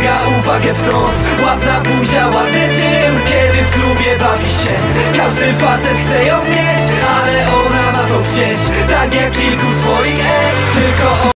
przyciąga uwagę w nos. Ładna buzia, ładny tył, kiedy w klubie bawi się. Każdy facet chce ją mieć, ale ona ma to gdzieś, tak jak kilku swoich ex. Tylko